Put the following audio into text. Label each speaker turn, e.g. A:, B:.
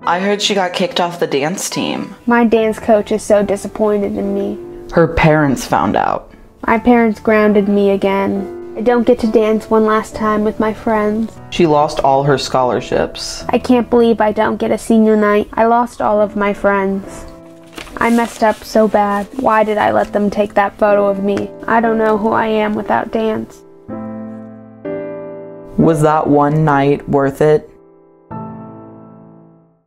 A: I heard she got kicked off the dance team.
B: My dance coach is so disappointed in me.
A: Her parents found out.
B: My parents grounded me again. I don't get to dance one last time with my friends.
A: She lost all her scholarships.
B: I can't believe I don't get a senior night. I lost all of my friends. I messed up so bad. Why did I let them take that photo of me? I don't know who I am without dance.
A: Was that one night worth it?